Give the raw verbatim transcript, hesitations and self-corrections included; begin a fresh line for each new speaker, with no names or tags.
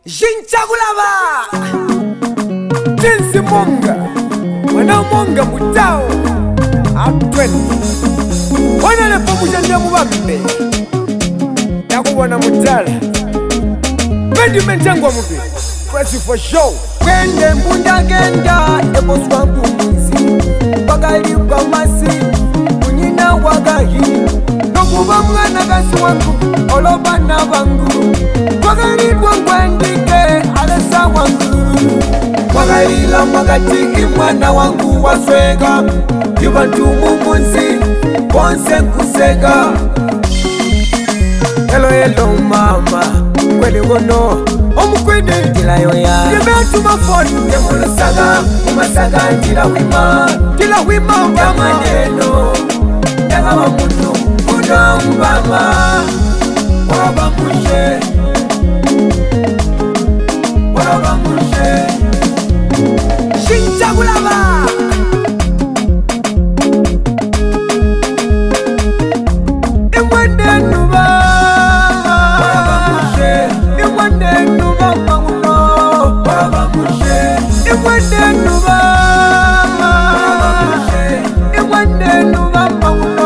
Jinchakulaba Jinsi monga Wana monga mutao Atweni Wana lepo mujanja mubambe Yaku wana mutala Bendi menjangwa mubi Pressy for show Kwende mbunda genda Ebo swambu mwizi Bagali kwa masi Kunyina wagahi Nokuba mwana kasi wangu Oloba na bangu Bagali kwa kwendike Alesa wangu Bagalila mwagati imwana wangu waswega Yubantu mumunzi Bonse kusega Hello hello mama Kweli wono Omukwede Tila yoya Yebetu mafoni Yemulu saga Umasaga tila wima Tila wima Yamaneno Yaga wa mutu Uno mbama Waba mushe Waba mushe Shinchakulaba Imwende nuba Waba mushe Imwende nuba mamuno Waba mushe Imwende nuba Waba mushe Imwende nuba mamuno